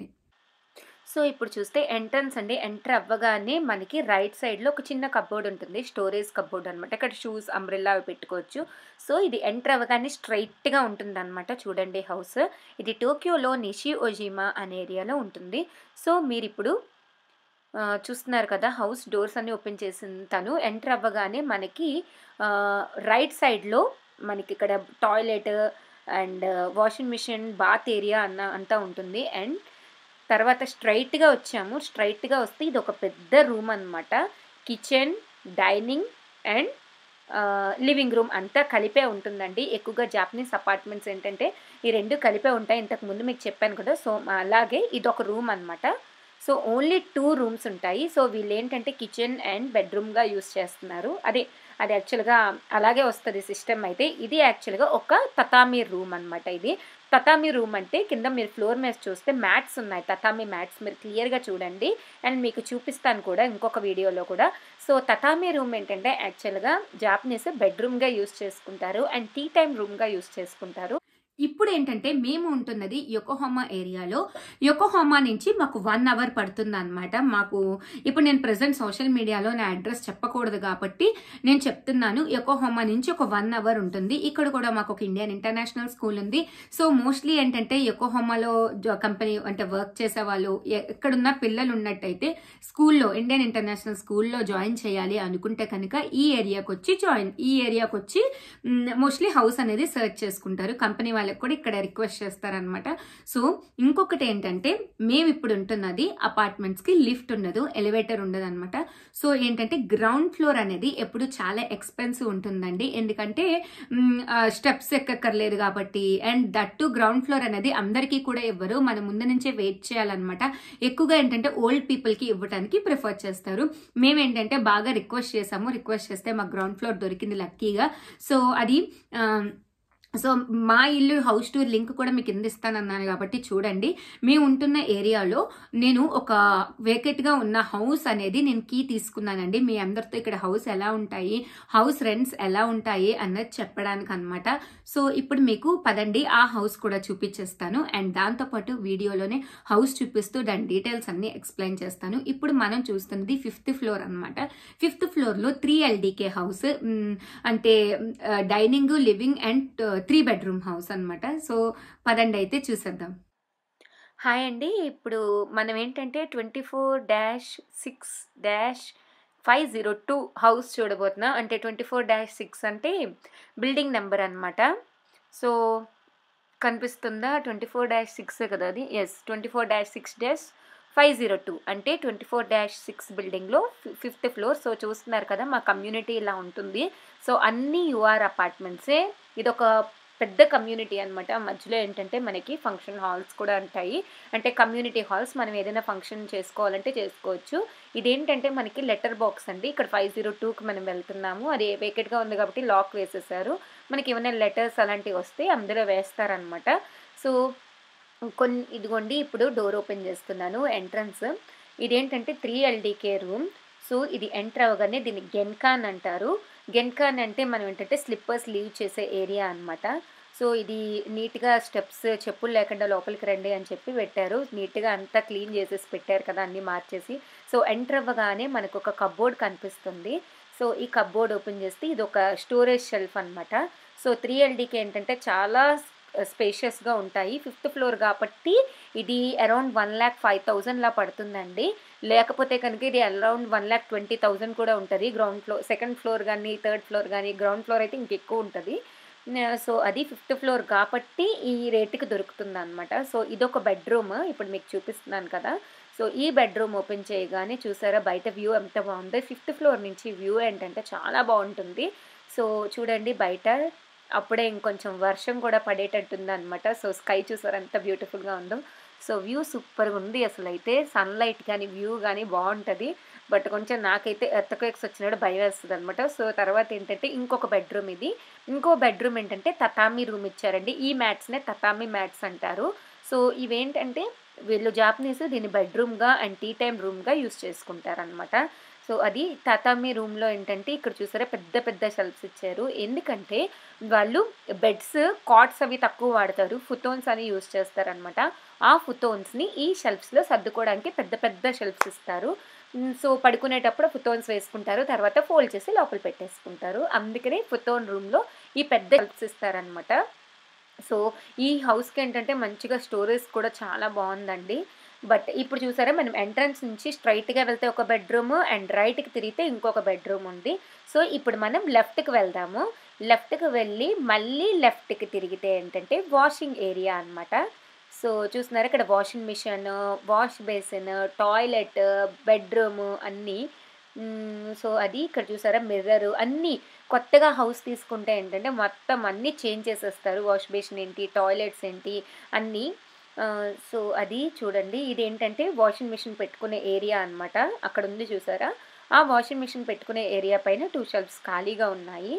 సో ఇప్పుడు చూస్తే ఎంట్రన్స్ అండి. ఎంటర్ అవ్వగానే మనకి రైట్ సైడ్లో ఒక చిన్న కబోర్డ్ ఉంటుంది, స్టోరేజ్ కబోర్డ్ అనమాట. ఇక్కడ షూస్ అంబ్రెల్లా అవి పెట్టుకోవచ్చు. సో ఇది ఎంటర్ అవ్వగానే స్ట్రైట్గా ఉంటుంది అనమాట. చూడండి హౌస్ ఇది టోక్యోలో నిషి ఒజిమా అనే ఏరియాలో ఉంటుంది. సో మీరు ఇప్పుడు చూస్తున్నారు కదా హౌస్ డోర్స్ అన్ని ఓపెన్ చేసిన తను ఎంటర్ అవ్వగానే మనకి రైట్ సైడ్లో మనకి ఇక్కడ toilet and washing machine bath area అన్న అంతా ఉంటుంది. అండ్ తర్వాత స్ట్రైట్గా వచ్చాము. స్ట్రైట్గా వస్తే ఇది ఒక పెద్ద రూమ్ అనమాట. Kitchen dining and living room అంతా కలిపే ఉంటుందండి. ఎక్కువగా జాపనీస్ అపార్ట్మెంట్స్ ఏంటంటే ఈ రెండు కలిపే ఉంటాయి. ఇంతకు ముందు మీకు చెప్పాను కదా. సో అలాగే ఇది ఒక రూమ్ అనమాట. సో ఓన్లీ టూ రూమ్స్ ఉంటాయి. సో వీళ్ళు ఏంటంటే కిచెన్ అండ్ బెడ్రూమ్గా యూస్ చేస్తున్నారు. అదే అది యాక్చువల్గా అలాగే వస్తుంది సిస్టమ్. అయితే ఇది యాక్చువల్గా ఒక తతామీ రూమ్ అనమాట. ఇది తతామీ రూమ్ అంటే కింద మీరు ఫ్లోర్ మీద చూస్తే మ్యాట్స్ ఉన్నాయి, తతామీ మ్యాట్స్ మీరు క్లియర్గా చూడండి. అండ్ మీకు చూపిస్తాను కూడా ఇంకొక వీడియోలో కూడా. సో తతామీ రూమ్ ఏంటంటే యాక్చువల్గా జాపనీస్ బెడ్రూమ్గా యూస్ చేసుకుంటారు అండ్ టీ టైమ్ రూమ్గా యూస్ చేసుకుంటారు. ఇప్పుడు ఏంటంటే మేము ఉంటున్నది యొకోహామా ఏరియాలో. యొకోహామా నుంచి మాకు వన్ అవర్ పడుతుంది అనమాట. మాకు ఇప్పుడు నేను ప్రెసెంట్ సోషల్ మీడియాలో నా అడ్రస్ చెప్పకూడదు కాబట్టి నేను చెప్తున్నాను. యొకోహామా నుంచి ఒక వన్ అవర్ ఉంటుంది. ఇక్కడ కూడా మాకు ఒక ఇండియన్ ఇంటర్నేషనల్ స్కూల్ ఉంది. సో మోస్ట్లీ ఏంటంటే యొకోహామాలో కంపెనీ అంటే వర్క్ చేసే వాళ్ళు ఎక్కడున్న పిల్లలు ఉన్నట్టయితే స్కూల్లో ఇండియన్ ఇంటర్నేషనల్ స్కూల్లో జాయిన్ చేయాలి అనుకుంటే కనుక ఈ ఏరియాకి వచ్చి జాయిన్ ఈ ఏరియాకి వచ్చి మోస్ట్లీ హౌస్ అనేది సర్చ్ చేసుకుంటారు. కంపెనీ వాళ్ళకి కూడా ఇక్కడ రిక్వెస్ట్ చేస్తారనమాట. సో ఇంకొకటి ఏంటంటే మేము ఇప్పుడు ఉంటున్నది అపార్ట్మెంట్స్కి లిఫ్ట్ ఉండదు, ఎలివేటర్ ఉండదు అనమాట. సో ఏంటంటే గ్రౌండ్ ఫ్లోర్ అనేది ఎప్పుడు చాలా ఎక్స్పెన్సివ్ ఉంటుందండి, ఎందుకంటే స్టెప్స్ ఎక్కక్కర్లేదు కాబట్టి. అండ్ దట్టు గ్రౌండ్ ఫ్లోర్ అనేది అందరికీ కూడా ఇవ్వరు, మన ముందు నుంచే వెయిట్ చేయాలన్నమాట. ఎక్కువగా ఏంటంటే ఓల్డ్ పీపుల్కి ఇవ్వడానికి ప్రిఫర్ చేస్తారు. మేమేంటంటే బాగా రిక్వెస్ట్ చేసాము, రిక్వెస్ట్ చేస్తే మాకు గ్రౌండ్ ఫ్లోర్ దొరికింది లక్కీగా. సో అది సో మా ఇల్లు హౌస్ టూర్ లింక్ కూడా మీకు కింద ఇస్తానన్నాను కాబట్టి చూడండి. మేము ఉంటున్న ఏరియాలో నేను ఒక వేకెట్గా ఉన్న హౌస్ అనేది నేను కీ తీసుకున్నానండి, మీ అందరితో ఇక్కడ హౌస్ ఎలా ఉంటాయి, హౌస్ రెంట్స్ ఎలా ఉంటాయి అన్నది చెప్పడానికి అనమాట. సో ఇప్పుడు మీకు పదండి ఆ హౌస్ కూడా చూపించేస్తాను, అండ్ దాంతోపాటు వీడియోలోనే హౌస్ చూపిస్తూ దాని డీటెయిల్స్ అన్ని ఎక్స్ప్లెయిన్ చేస్తాను. ఇప్పుడు మనం చూస్తున్నది ఫిఫ్త్ ఫ్లోర్ అనమాట. ఫిఫ్త్ ఫ్లోర్లో త్రీ ఎల్డీకే హౌస్, అంటే dining, living and three bedroom house అనమాట. సో పదండి అయితే చూసేద్దాం. హాయ్ అండి, ఇప్పుడు మనం ఏంటంటే twenty four dash six dash five zero two house చూడబోతున్నా. అంటే ట్వంటీ ఫోర్ డాష్ సిక్స్ అంటే బిల్డింగ్ నెంబర్ అనమాట. సో కనిపిస్తుందా? ట్వంటీ ఫోర్ డాష్ సిక్స్ కదా అది. Yes, twenty four dash six dash five zero two అంటే ట్వంటీ ఫోర్ డాష్ సిక్స్ బిల్డింగ్లో fifth floor. So చూస్తున్నారు కదా మా కమ్యూనిటీ ఇలా ఉంటుంది. సో అన్ని యూఆర్ అపార్ట్మెంట్సే, ఇదొక పెద్ద కమ్యూనిటీ అనమాట. మధ్యలో ఏంటంటే మనకి ఫంక్షన్ హాల్స్ కూడా ఉంటాయి, అంటే కమ్యూనిటీ హాల్స్, మనం ఏదైనా ఫంక్షన్ చేసుకోవాలంటే చేసుకోవచ్చు. ఇదేంటంటే మనకి లెటర్ బాక్స్ అండి. ఇక్కడ ఫైవ్ జీరో టూకి మనం వెళ్తున్నాము, అది వేకెట్గా ఉంది కాబట్టి లాక్ వేసేసారు. మనకి ఏమైనా లెటర్స్ అలాంటివి వస్తే అందులో వేస్తారనమాట. సో కొన్ని ఇదిగోండి ఇప్పుడు డోర్ ఓపెన్ చేస్తున్నాను. ఎంట్రన్స్ ఇదేంటంటే త్రీ ఎల్డీకే రూమ్. సో ఇది ఎంటర్ అవ్వగానే దీన్ని గెన్కాన్ అంటారు. గెన్కాన్ అంటే మనం ఏంటంటే స్లిప్పర్స్ లీవ్ చేసే ఏరియా అనమాట. సో ఇది నీట్గా స్టెప్స్, చెప్పులు లేకుండా లోపలికి రండి అని చెప్పి పెట్టారు. నీట్గా అంతా క్లీన్ చేసేసి పెట్టారు కదా, అన్నీ మార్చేసి. సో ఎంటర్ అవ్వగానే మనకు ఒక కబ్బోర్డ్ కనిపిస్తుంది. సో ఈ కబ్బోర్డ్ ఓపెన్ చేస్తే ఇది ఒక స్టోరేజ్ షెల్ఫ్ అనమాట. సో త్రీ ఎల్డీకే ఏంటంటే చాలా స్పేషియస్గా ఉంటాయి. ఫిఫ్త్ ఫ్లోర్ కాబట్టి ఇది అరౌండ్ వన్ ల్యాక్ ఫైవ్ థౌజండ్లా పడుతుందండి. లేకపోతే కనుక ఇది around one lakh twenty thousand కూడా ఉంటుంది. గ్రౌండ్ ఫ్లోర్, సెకండ్ ఫ్లోర్ కానీ థర్డ్ ఫ్లోర్ కానీ, గ్రౌండ్ ఫ్లోర్ అయితే ఇంకెక్కువ ఉంటుంది. సో అది ఫిఫ్త్ ఫ్లోర్ కాబట్టి ఈ రేటుకి దొరుకుతుంది అనమాట. సో ఇదొక బెడ్రూమ్, ఇప్పుడు మీకు చూపిస్తున్నాను కదా. సో ఈ బెడ్రూమ్ ఓపెన్ చేయగానే చూసారా బయట వ్యూ ఎంత బాగుంది. ఫిఫ్త్ ఫ్లోర్ నుంచి వ్యూ ఏంటంటే చాలా బాగుంటుంది. సో చూడండి బయట అప్పుడే ఇంకొంచెం వర్షం కూడా పడేటట్టుంది అనమాట. సో స్కై చూసారు ఎంత బ్యూటిఫుల్గా ఉందో. సో వ్యూ సూపర్గా ఉంది అసలు. అయితే సన్లైట్ కానీ వ్యూ కానీ బాగుంటుంది. బట్ కొంచెం నాకైతే ఎర్త్క్వేక్స్ వచ్చినప్పుడు భయం వేస్తుంది అనమాట. సో తర్వాత ఏంటంటే ఇంకొక బెడ్రూమ్ ఇది. ఇంకో బెడ్రూమ్ ఏంటంటే తతామీ రూమ్ ఇచ్చారండి. ఈ మ్యాట్స్నే తతామీ మ్యాట్స్ అంటారు. సో ఇవేంటంటే వీళ్ళు జాపనీస్ దీన్ని బెడ్రూమ్గా అండ్ టీ టైమ్ రూమ్గా యూస్ చేసుకుంటారనమాట. సో అది తతామీ రూమ్లో ఏంటంటే ఇక్కడ చూసారా పెద్ద పెద్ద షెల్ఫ్స్ ఇచ్చారు. ఎందుకంటే వాళ్ళు బెడ్స్, కాట్స్ అవి తక్కువ వాడతారు, ఫుతోన్స్ అని యూస్ చేస్తారనమాట. ఆ ఫుతోన్స్ని ఈ షెల్ఫ్స్లో సర్దుకోవడానికి పెద్ద పెద్ద షెల్ఫ్స్ ఇస్తారు. సో పడుకునేటప్పుడు ఫుతోన్స్ వేసుకుంటారు, తర్వాత ఫోల్డ్ చేసి లోపల పెట్టేసుకుంటారు. అందుకనే ఫుతోన్ రూమ్లో ఈ పెద్ద షెల్ఫ్స్ ఇస్తారనమాట. సో ఈ హౌస్కి ఏంటంటే మంచిగా స్టోరేజ్ కూడా చాలా బాగుందండి. బట్ ఇప్పుడు చూసారా మనం ఎంట్రన్స్ నుంచి స్ట్రైట్గా వెళ్తే ఒక బెడ్రూమ్ అండ్ రైట్కి తిరిగితే ఇంకొక బెడ్రూమ్ ఉంది. సో ఇప్పుడు మనం లెఫ్ట్కి వెళ్దాము. లెఫ్ట్కి వెళ్ళి మళ్ళీ లెఫ్ట్కి తిరిగితే ఏంటంటే వాషింగ్ ఏరియా అనమాట. సో చూస్తున్నారా ఇక్కడ washing machine, wash basin, toilet, bedroom అన్నీ. సో అది ఇక్కడ చూసారా మిర్రర్, అన్నీ కొత్తగా హౌస్ తీసుకుంటే ఏంటంటే మొత్తం అన్నీ చేంజ్ చేసేస్తారు. వాష్ బేసిన్ ఏంటి, టాయిలెట్స్ ఏంటి అన్నీ. సో అది చూడండి ఇది ఏంటంటే వాషింగ్ మిషన్ పెట్టుకునే ఏరియా అనమాట. అక్కడ ఉంది చూసారా, ఆ వాషింగ్ మిషన్ పెట్టుకునే ఏరియా పైన టూ షెల్ఫ్స్ ఖాళీగా ఉన్నాయి.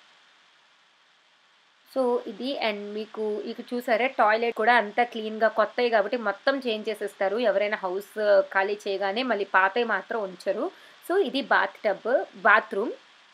సో ఇది అండ్ మీకు ఇక చూసారా టాయిలెట్ కూడా అంతా క్లీన్గా కొత్తవి కాబట్టి మొత్తం చేంజ్ చేసేస్తారు. ఎవరైనా హౌస్ ఖాళీ చేయగానే మళ్ళీ పాతవి మాత్రం ఉంచరు. సో ఇది బాత్ టబ్, బాత్రూమ్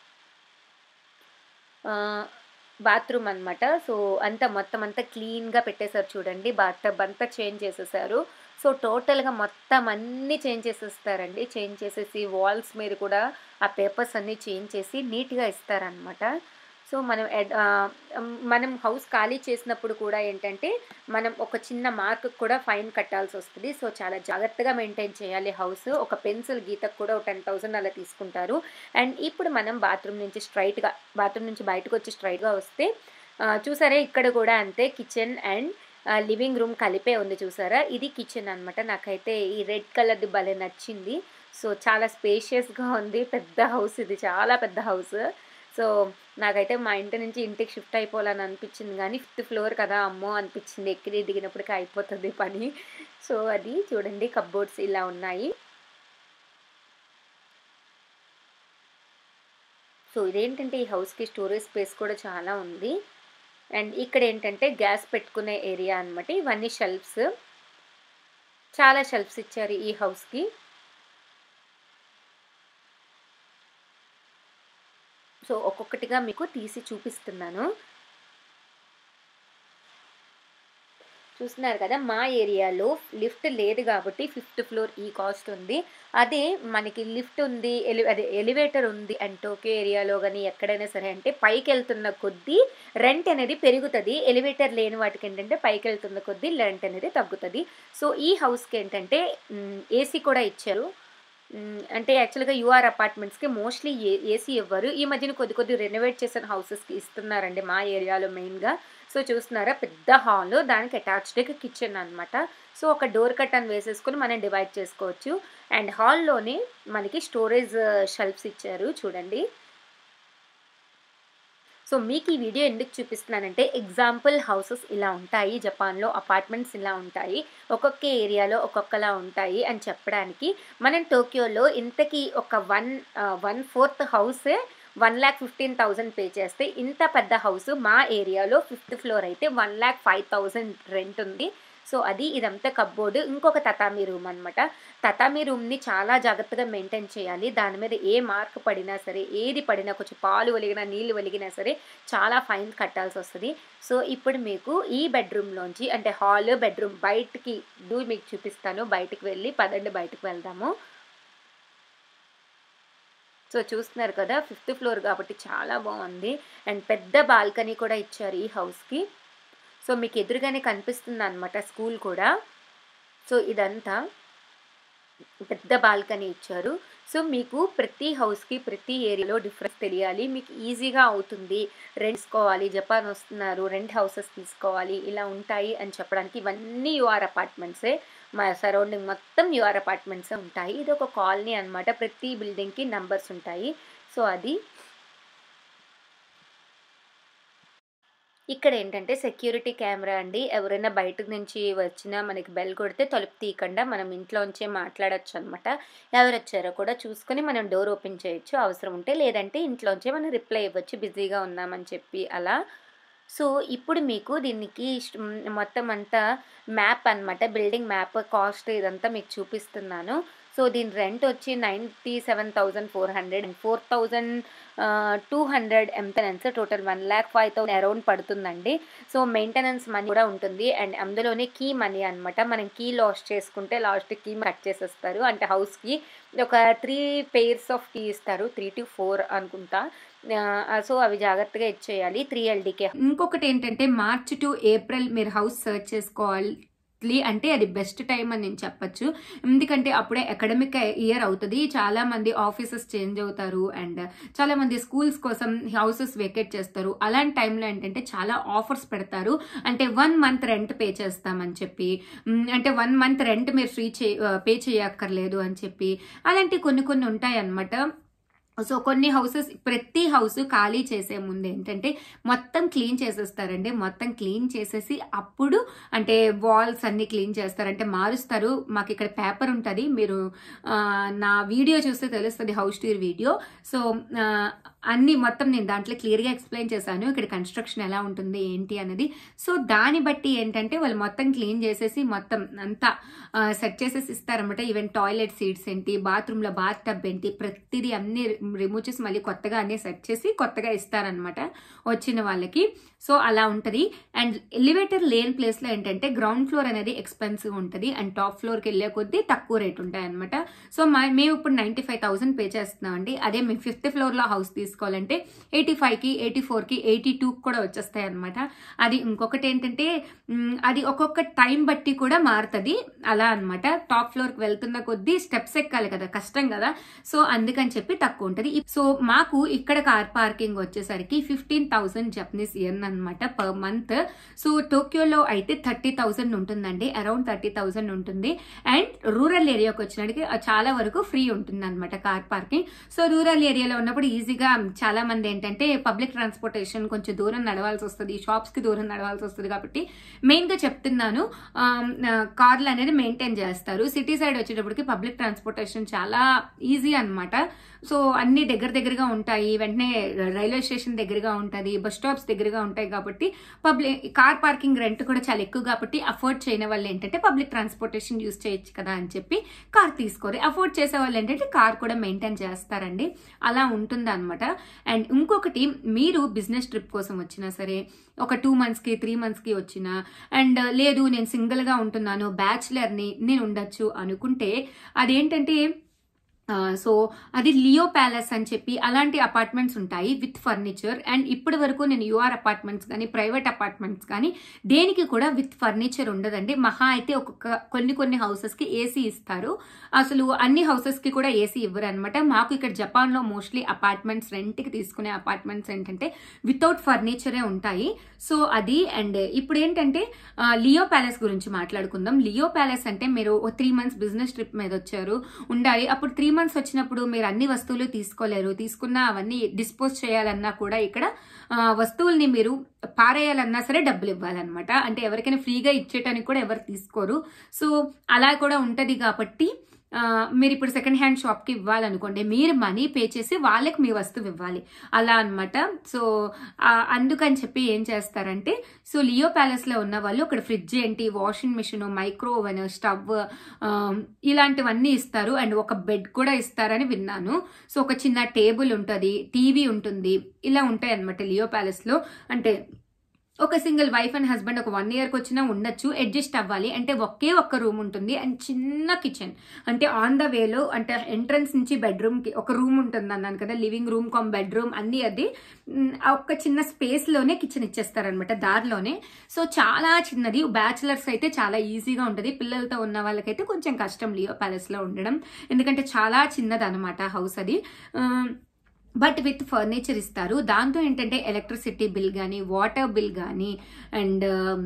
బాత్రూమ్ అనమాట. సో అంతా మొత్తం అంతా క్లీన్గా పెట్టేశారు చూడండి. బాత్ టబ్ అంతా చేంజ్ చేసేసారు. సో టోటల్గా మొత్తం అన్నీ చేంజ్ చేసేస్తారండి. చేంజ్ చేసేసి వాల్స్ మీద కూడా ఆ పేపర్స్ అన్నీ చేంజ్ చేసి నీట్గా ఇస్తారనమాట. సో మనం మనం హౌస్ ఖాళీ చేసినప్పుడు కూడా ఏంటంటే మనం ఒక చిన్న మార్క్ కూడా ఫైన్ కట్టాల్సి వస్తుంది. సో చాలా జాగ్రత్తగా మెయింటైన్ చేయాలి హౌస్. ఒక పెన్సిల్ గీతకు కూడా ఒక టెన్ థౌసండ్ అలా తీసుకుంటారు. అండ్ ఇప్పుడు మనం బాత్రూమ్ నుంచి స్ట్రైట్గా బాత్రూమ్ నుంచి బయటకు వచ్చి స్ట్రైట్గా వస్తే చూసారా ఇక్కడ కూడా అంతే కిచెన్ అండ్ లివింగ్ రూమ్ కలిపే ఉంది చూసారా. ఇది కిచెన్ అనమాట. నాకైతే ఈ రెడ్ కలర్ది భలే నచ్చింది. సో చాలా స్పేషియస్గా ఉంది. పెద్ద హౌస్ ఇది, చాలా పెద్ద హౌస్. సో నాకైతే మా ఇంటి నుంచి ఇంటికి షిఫ్ట్ అయిపోవాలని అనిపించింది, కానీ ఫిఫ్త్ ఫ్లోర్ కదా అమ్మో అనిపించింది. ఎక్కి దిగినప్పటికీ అయిపోతుంది పని. సో అది చూడండి, కప్బోర్డ్స్ ఇలా ఉన్నాయి. సో ఇదేంటంటే ఈ హౌస్కి స్టోరేజ్ స్పేస్ కూడా చాలా ఉంది. అండ్ ఇక్కడ ఏంటంటే గ్యాస్ పెట్టుకునే ఏరియా అనమాట. ఇవన్నీ షెల్ఫ్స్, చాలా షెల్ఫ్స్ ఇచ్చారు ఈ హౌస్కి. సో ఒక్కొక్కటిగా మీకు తీసి చూపిస్తున్నాను. చూస్తున్నారు కదా, మా ఏరియాలో లిఫ్ట్ లేదు కాబట్టి ఫిఫ్త్ ఫ్లోర్ ఈ కాస్ట్ ఉంది. అదే మనకి లిఫ్ట్ ఉంది, ఎలి అదే ఎలివేటర్ ఉంది అండ్ టోక్యో ఏరియాలో కానీ ఎక్కడైనా సరే అంటే పైకి వెళ్తున్న కొద్దీ రెంట్ అనేది పెరుగుతుంది. ఎలివేటర్ లేని వాటికి ఏంటంటే పైకి వెళ్తున్న కొద్దీ రెంట్ అనేది తగ్గుతుంది. సో ఈ హౌస్కి ఏంటంటే ఏసీ కూడా ఇచ్చారు. అంటే యాక్చువల్గా యూఆర్ అపార్ట్మెంట్స్కి మోస్ట్లీ ఏ ఏసీ ఇవ్వరు. ఈ మధ్యన కొద్ది కొద్ది రెనోవేట్ చేసిన హౌసెస్కి ఇస్తున్నారండి మా ఏరియాలో మెయిన్గా. సో చూస్తున్నారా, పెద్ద హాల్, దానికి అటాచ్డ్ కిచెన్ అనమాట. సో ఒక డోర్ కర్టన్ వేసేసుకొని మనం డివైడ్ చేసుకోవచ్చు. అండ్ హాల్లోనే మనకి స్టోరేజ్ షెల్ఫ్స్ ఇచ్చారు చూడండి. సో మీకు ఈ వీడియో ఎందుకు చూపిస్తున్నానంటే ఎగ్జాంపుల్ హౌసెస్ ఇలా ఉంటాయి జపాన్లో, అపార్ట్మెంట్స్ ఇలా ఉంటాయి, ఒక్కొక్క ఏరియాలో ఒక్కొక్కలా ఉంటాయి అని చెప్పడానికి. మనం టోక్యోలో ఇంతకీ ఒక one one fourth house one lakh fifteen thousand pay చేస్తే, ఇంత పెద్ద హౌస్ మా ఏరియాలో ఫిఫ్త్ ఫ్లోర్ అయితే one lakh five thousand rent ఉంది. సో అది ఇదంతా కప్బోర్డు. ఇంకొక తతామీ రూమ్ అనమాట. తతామీ రూమ్ని చాలా జాగ్రత్తగా మెయింటైన్ చేయాలి. దాని మీద ఏ మార్క్ పడినా సరే, ఏది పడినా, కొంచెం పాలు ఒలిగినా నీళ్ళు ఒలిగినా సరే చాలా ఫైన్ కట్టాల్సి వస్తుంది. సో ఇప్పుడు మీకు ఈ బెడ్రూమ్లోంచి అంటే హాల్ బెడ్రూమ్ బయటికి డూ మీకు చూపిస్తాను. బయటికి వెళ్ళి పదండి బయటకు వెళ్దాము. సో చూస్తున్నారు కదా, ఫిఫ్త్ ఫ్లోర్ కాబట్టి చాలా బాగుంది. అండ్ పెద్ద బాల్కనీ కూడా ఇచ్చారు ఈ హౌస్కి. సో మీకు ఎదురుగానే కనిపిస్తుంది అనమాట స్కూల్ కూడా. సో ఇదంతా పెద్ద బాల్కనీ ఇచ్చారు. సో మీకు ప్రతి హౌస్కి ప్రతి ఏరియాలో డిఫరెన్స్ తెలియాలి, మీకు ఈజీగా అవుతుంది. రెంట్ తీసుకోవాలి, జపాన్ వస్తున్నారు, రెంట్ హౌసెస్ తీసుకోవాలి, ఇలా ఉంటాయి అని చెప్పడానికి. ఇవన్నీ యూఆర్ అపార్ట్మెంట్సే, మా సరౌండింగ్ మొత్తం యూఆర్ అపార్ట్మెంట్సే ఉంటాయి. ఇది ఒక కాలనీ అనమాట. ప్రతి బిల్డింగ్కి నంబర్స్ ఉంటాయి. సో అది ఇక్కడ ఏంటంటే సెక్యూరిటీ కెమెరా అండి. ఎవరైనా బయట నుంచి వచ్చినా మనకి బెల్ కొడితే తలుపు తీయకుండా మనం ఇంట్లోంచే మాట్లాడచ్చు అనమాట. ఎవరు వచ్చారో కూడా చూసుకొని మనం డోర్ ఓపెన్ చేయొచ్చు అవసరం ఉంటే, లేదంటే ఇంట్లోంచే మనం రిప్లై ఇవ్వచ్చు బిజీగా ఉన్నామని చెప్పి అలా. సో ఇప్పుడు మీకు దీనికి మొత్తం అంతా మ్యాప్ అనమాట, బిల్డింగ్ మ్యాప్, కాస్ట్ ఇదంతా మీకు చూపిస్తున్నాను. సో దీని రెంట్ వచ్చి ninety seven thousand four hundred and four thousand two hundred maintenance, total one lakh five thousand around పడుతుందండి. సో మెయింటెనెన్స్ మనీ కూడా ఉంటుంది. అండ్ అందులోనే కీ మనీ అనమాట. మనం కీ లాస్ చేసుకుంటే లాస్ట్ కీ కట్ చేసేస్తారు. అంటే హౌస్కి ఒక త్రీ పెయిర్స్ ఆఫ్ కీ ఇస్తారు, త్రీ టు ఫోర్ అనుకుంటా. సో అవి జాగ్రత్తగా ఇచ్చేయాలి. Three LDK. ఇంకొకటి ఏంటంటే మార్చ్ టు ఏప్రిల్ మీరు హౌస్ సర్చ్ చేసుకోవాలి అంటే అది బెస్ట్ టైం అని నేను చెప్పచ్చు. ఎందుకంటే అప్పుడే అకాడమిక్ ఇయర్ అవుతుంది, చాలా మంది ఆఫీసెస్ చేంజ్ అవుతారు అండ్ చాలా మంది స్కూల్స్ కోసం హౌసెస్ వేకేట్ చేస్తారు. అలాంటి టైంలో ఏంటంటే చాలా ఆఫర్స్ పెడతారు. అంటే వన్ మంత్ రెంట్ పే చేస్తామని చెప్పి, అంటే వన్ మంత్ రెంట్ మీరు ఫ్రీ చే పే చేయక్కర్లేదు అని చెప్పి, అలాంటి కొన్ని కొన్ని ఉంటాయి అన్నమాట. సో కొన్ని హౌసెస్, ప్రతి హౌస్ ఖాళీ చేసే ముందు ఏంటంటే మొత్తం క్లీన్ చేసేస్తారండి. మొత్తం క్లీన్ చేసేసి అప్పుడు అంటే వాల్స్ అన్ని క్లీన్ చేస్తారు, అంటే మారుస్తారు. మాకు ఇక్కడ పేపర్ ఉంటుంది, మీరు నా వీడియో చూస్తే తెలుస్తుంది, హౌస్ టూర్ వీడియో. సో అన్ని మొత్తం నేను దాంట్లో క్లియర్గా ఎక్స్ప్లెయిన్ చేశాను, ఇక్కడ కన్స్ట్రక్షన్ ఎలా ఉంటుంది ఏంటి అనేది. సో దాన్ని బట్టి ఏంటంటే వాళ్ళు మొత్తం క్లీన్ చేసేసి మొత్తం అంతా సెట్ చేసేసి ఇస్తారనమాట. ఈవెన్ టాయిలెట్ సీట్స్ ఏంటి, బాత్రూంలో బాత్ టబ్ ఏంటి, ప్రతిదీ అన్ని రిమూవ్ చేసి మళ్ళీ కొత్తగా అన్ని సెట్ చేసి కొత్తగా ఇస్తారనమాట వచ్చిన వాళ్ళకి. సో అలా ఉంటుంది. అండ్ ఎలివేటర్ లేని ప్లేస్లో ఏంటంటే గ్రౌండ్ ఫ్లోర్ అనేది ఎక్స్పెన్సివ్ ఉంటుంది అండ్ టాప్ ఫ్లోర్కి వెళ్ళే కొద్దీ తక్కువ రేట్ ఉంటాయి అనమాట. సో మా మేము ఇప్పుడు నైంటీ ఫైవ్ థౌసండ్ పే చేస్తున్నాం అండి. అదే మేము ఫిఫ్త్ ఫ్లోర్లో హౌస్ తీసుకుంటే తీసుకోవాలంటే ఎయిటీ ఫైవ్కి ఎయిటీ ఫోర్కి ఎయిటీ టూకి కూడా వచ్చేస్తాయి అనమాట. అది ఇంకొకటి ఏంటంటే అది ఒక్కొక్క టైం బట్టి కూడా మారుతుంది అలా అనమాట. టాప్ ఫ్లోర్కి వెళ్తున్న కొద్దీ స్టెప్స్ ఎక్కాలి కదా, కష్టం కదా, సో అందుకని చెప్పి తక్కువ ఉంటుంది. సో మాకు ఇక్కడ కార్ పార్కింగ్ వచ్చేసరికి ఫిఫ్టీన్ థౌసండ్ జపనీస్ యెన్ అనమాట పర్ మంత్. సో టోక్యోలో అయితే థర్టీ థౌసండ్ ఉంటుందండి, అరౌండ్ థర్టీ థౌసండ్ ఉంటుంది. అండ్ రూరల్ ఏరియాకి వచ్చినట్టుగా చాలా వరకు ఫ్రీ ఉంటుంది అనమాట కార్ పార్కింగ్. సో రూరల్ ఏరియాలో ఉన్నప్పుడు ఈజీగా చాలా మంది ఏంటంటే పబ్లిక్ ట్రాన్స్పోర్టేషన్ కొంచెం దూరం నడవాల్సి వస్తుంది, షాప్స్ కి దూరం నడవాల్సి వస్తుంది. కాబట్టి మెయిన్ గా చెప్తున్నాను, కార్లు అనేది మెయింటైన్ చేస్తారు. సిటీ సైడ్ వచ్చేటప్పటికి పబ్లిక్ ట్రాన్స్పోర్టేషన్ చాలా ఈజీ అనమాట. సో అన్ని దగ్గర దగ్గరగా ఉంటాయి, వెంటనే రైల్వే స్టేషన్ దగ్గరగా ఉంటుంది, బస్ స్టాప్స్ దగ్గరగా ఉంటాయి. కాబట్టి పబ్లిక్ కార్ పార్కింగ్ రెంట్ కూడా చాలా ఎక్కువ కాబట్టి అఫోర్డ్ చేయని వాళ్ళు ఏంటంటే పబ్లిక్ ట్రాన్స్పోర్టేషన్ యూజ్ చేయొచ్చు కదా అని చెప్పి కార్ తీసుకోరు. అఫోర్డ్ చేసే వాళ్ళు ఏంటంటే కార్ కూడా మెయింటైన్ చేస్తారండి, అలా ఉంటుంది అనమాట. అండ్ ఇంకొకటి, మీరు బిజినెస్ ట్రిప్ కోసం వచ్చినా సరే, ఒక టూ మంత్స్కి త్రీ మంత్స్కి వచ్చినా, అండ్ లేదు నేను సింగిల్గా ఉంటున్నాను, బ్యాచులర్ని, నేను ఉండొచ్చు అనుకుంటే అదేంటంటే సో అది లియో ప్యాలెస్ అని చెప్పి అలాంటి అపార్ట్మెంట్స్ ఉంటాయి విత్ ఫర్నిచర్. అండ్ ఇప్పటి వరకు నేను యూఆర్ అపార్ట్మెంట్స్ కానీ ప్రైవేట్ అపార్ట్మెంట్స్ కానీ దేనికి కూడా విత్ ఫర్నిచర్ ఉండదండి. మహా అయితే ఒక్కొక్క కొన్ని కొన్ని హౌసెస్కి ఏసీ ఇస్తారు, అసలు అన్ని హౌసెస్కి కూడా ఏసీ ఇవ్వరు అనమాట. మాకు ఇక్కడ జపాన్లో మోస్ట్లీ అపార్ట్మెంట్స్ రెంట్కి తీసుకునే అపార్ట్మెంట్స్ ఏంటంటే వితౌట్ ఫర్నిచరే ఉంటాయి. సో అది. అండ్ ఇప్పుడు ఏంటంటే లియో ప్యాలెస్ గురించి మాట్లాడుకుందాం. లియో ప్యాలెస్ అంటే మీరు త్రీ మంత్స్ బిజినెస్ ట్రిప్ మీద వచ్చారు, ఉండాలి. అప్పుడు త్రీ మంత్స్ వచ్చినప్పుడు మీరు అన్ని వస్తువులు తీసుకోలేరు, తీసుకున్న అవన్నీ డిస్పోజ్ చేయాలన్నా కూడా ఇక్కడ వస్తువుల్ని మీరు పారేయాలన్నా సరే డబ్బులు ఇవ్వాలన్నమాట. అంటే ఎవరికైనా ఫ్రీగా ఇచ్చేయటానికి కూడా ఎవరు తీసుకోరు. సో అలా కూడా ఉంటది. కాబట్టి మీరు ఇప్పుడు సెకండ్ హ్యాండ్ షాప్కి ఇవ్వాలనుకోండి, మీరు మనీ పే చేసి వాళ్ళకి మీ వస్తువు ఇవ్వాలి, అలా అనమాట. సో అందుకని చెప్పి ఏం చేస్తారంటే, సో లియో ప్యాలెస్లో ఉన్న వాళ్ళు అక్కడ ఫ్రిడ్జ్ ఏంటి, washing machine, micro oven, stove ఇలాంటివన్నీ ఇస్తారు. అండ్ ఒక బెడ్ కూడా ఇస్తారని విన్నాను. సో ఒక చిన్న టేబుల్ ఉంటుంది, టీవీ ఉంటుంది, ఇలా ఉంటాయి అనమాట లియో ప్యాలెస్లో. అంటే ఒక సింగిల్ వైఫ్ అండ్ హస్బెండ్ ఒక వన్ ఇయర్కి వచ్చినా ఉండొచ్చు, అడ్జస్ట్ అవ్వాలి. అంటే ఒకే ఒక్క రూమ్ ఉంటుంది అండ్ చిన్న కిచెన్, అంటే ఆన్ ద వేలో, అంటే ఎంట్రన్స్ నుంచి బెడ్రూమ్కి ఒక రూమ్ ఉంటుంది అన్నాను కదా, లివింగ్ రూమ్ కామ్ బెడ్రూమ్ అన్ని, అది ఒక చిన్న స్పేస్లోనే కిచెన్ ఇచ్చేస్తారనమాట దారిలోనే. సో చాలా చిన్నది, బ్యాచులర్స్ అయితే చాలా ఈజీగా ఉంటుంది, పిల్లలతో ఉన్న వాళ్ళకైతే కొంచెం కష్టం లియో ప్యాలెస్లో ఉండడం, ఎందుకంటే చాలా చిన్నది అనమాట హౌస్ అది. బట్ విత్ ఫర్నిచర్ ఇస్తారు. దాంతో ఏంటంటే ఎలక్ట్రిసిటీ బిల్ కానీ, వాటర్ బిల్ కానీ, అండ్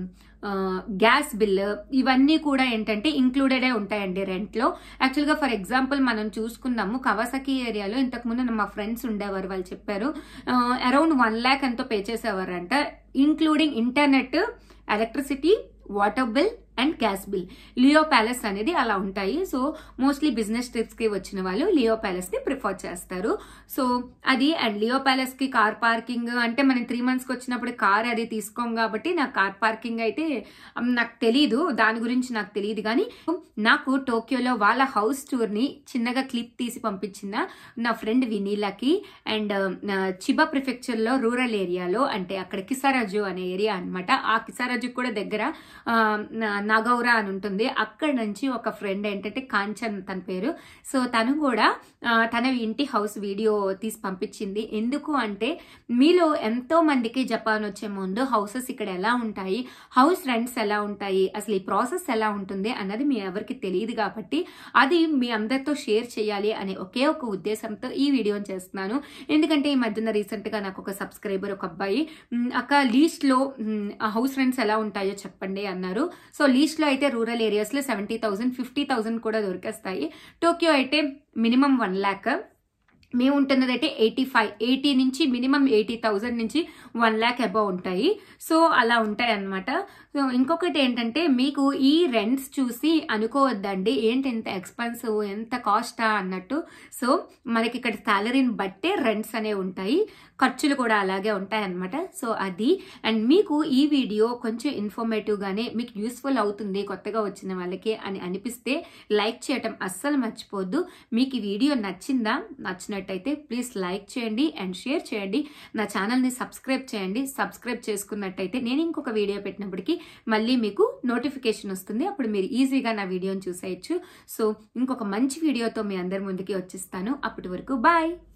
గ్యాస్ బిల్, ఇవన్నీ కూడా ఏంటంటే ఇంక్లూడెడే ఉంటాయండి రెంట్లో. యాక్చువల్గా ఫర్ ఎగ్జాంపుల్ మనం చూసుకుందాము, కవాసాకి ఏరియాలో ఇంతకుముందు మా ఫ్రెండ్స్ ఉండేవారు, వాళ్ళు చెప్పారు అరౌండ్ వన్ ల్యాక్ ఎంతో పే చేసేవారంట, including internet, electricity, water bill and gas bill. Leo Palace అనేది అలా ఉంటాయి. సో మోస్ట్లీ బిజినెస్ ట్రిప్స్ కి వచ్చిన వాళ్ళు లియో ప్యాలెస్ ని ప్రిఫర్ చేస్తారు. సో అది. అండ్ లియో ప్యాలెస్ కి కార్ పార్కింగ్ అంటే మనం త్రీ మంత్స్ కి వచ్చినప్పుడు కార్ అది తీసుకోం కాబట్టి నాకు కార్ పార్కింగ్ అయితే నాకు తెలీదు, దాని గురించి నాకు తెలియదు. కానీ నాకు టోక్యోలో వాళ్ళ హౌస్ టూర్ ని చిన్నగా క్లిప్ తీసి పంపించిన నా ఫ్రెండ్ వినీలాకి, అండ్ చిబా ప్రిఫెక్చర్ లో రూరల్ ఏరియాలో, అంటే అక్కడ కిసారాజు అనే ఏరియా అనమాట, ఆ కిసారాజు కూడా దగ్గర నాగౌరా అని ఉంటుంది, అక్కడ నుంచి ఒక ఫ్రెండ్ ఏంటంటే కాంచన్ తన పేరు. సో తను కూడా తన ఇంటి హౌస్ వీడియో తీసి పంపించింది. ఎందుకు అంటే మీలో ఎంతో మందికి జపాన్ వచ్చే ముందు హౌసెస్ ఇక్కడ ఎలా ఉంటాయి, హౌస్ రెంట్స్ ఎలా ఉంటాయి, అసలు ఈ ప్రాసెస్ ఎలా ఉంటుంది అన్నది మీ ఎవరికి తెలియదు. కాబట్టి అది మీ అందరితో షేర్ చేయాలి అనే ఒకే ఒక ఉద్దేశంతో ఈ వీడియోని చేస్తున్నాను. ఎందుకంటే ఈ మధ్యన రీసెంట్ గా నాకు ఒక సబ్స్క్రైబర్, ఒక అబ్బాయి, అక్క లీస్ట్ లో హౌస్ రెంట్స్ ఎలా ఉంటాయో చెప్పండి అన్నారు. సో లీస్ట్ లో అయితే రూరల్ ఏరియాస్ లో సెవెంటీ థౌసండ్ ఫిఫ్టీ థౌసండ్ కూడా దొరికేస్తాయి. టోక్యో అయితే మినిమం వన్ ల్యాక్, మేము ఉంటున్నది అయితే ఎయిటీ ఫైవ్ ఎయిటీ నుంచి మినిమం ఎయిటీ థౌజండ్ నుంచి వన్ ల్యాక్ అబౌవ్ ఉంటాయి. సో అలా ఉంటాయి అన్నమాట. సో ఇంకొకటి ఏంటంటే మీకు ఈ రెంట్స్ చూసి అనుకోవద్దండి ఏంటి ఎంత ఎక్స్పెన్సివ్, ఎంత కాస్టా అన్నట్టు. సో మనకి ఇక్కడ శాలరీని బట్టే రెంట్స్ అనేవి ఉంటాయి, ఖర్చులు కూడా అలాగే ఉంటాయి అన్నమాట. సో అది. అండ్ మీకు ఈ వీడియో కొంచెం ఇన్ఫర్మేటివ్ గానే మీకు యూస్ఫుల్ అవుతుంది కొత్తగా వచ్చిన వాళ్ళకి అని అనిపిస్తే లైక్ చేయటం అస్సలు మర్చిపోద్దు. మీకు ఈ వీడియో నచ్చిందా, నచ్చినట్టయితే ప్లీజ్ లైక్ చేయండి అండ్ షేర్ చేయండి. నా ఛానల్ని సబ్స్క్రైబ్ చేయండి. సబ్స్క్రైబ్ చేసుకున్నట్టయితే నేను ఇంకొక వీడియో పెట్టినప్పటికీ మళ్ళీ మీకు నోటిఫికేషన్ వస్తుంది, అప్పుడు మీరు ఈజీగా నా వీడియోని చూసేయచ్చు. సో ఇంకొక మంచి వీడియోతో మీ అందరి ముందుకి వచ్చేస్తాను. అప్పటి వరకు బాయ్.